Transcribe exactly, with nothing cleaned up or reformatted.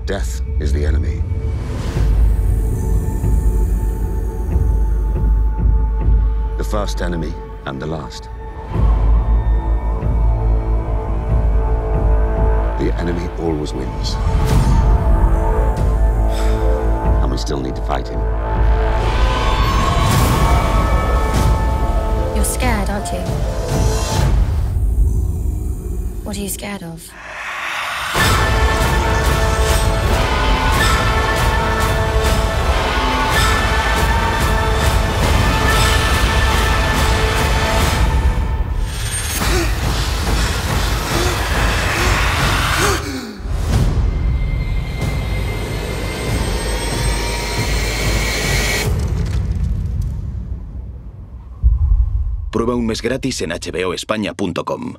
Death is the enemy. The first enemy and the last. The enemy always wins. And we still need to fight him. You're scared, aren't you? What are you scared of? Prueba un mes gratis en h b o españa punto com.